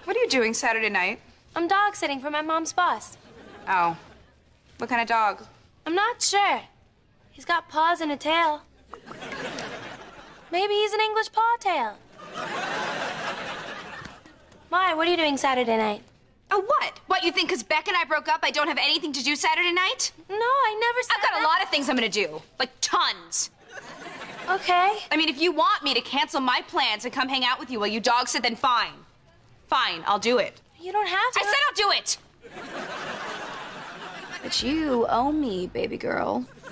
What are you doing Saturday night? I'm dog sitting for my mom's boss. Oh. What kind of dog? I'm not sure. He's got paws and a tail. Maybe he's an English paw tail. Mai, what are you doing Saturday night? Oh, what? What, you think because Beck and I broke up I don't have anything to do Saturday night? No, I never said I've got that. a lot of things I'm gonna do. Like, tons. Okay. I mean, if you want me to cancel my plans and come hang out with you while you dog sit, then fine. Fine, I'll do it. You don't have to. I said I'll do it! But you owe me, baby girl.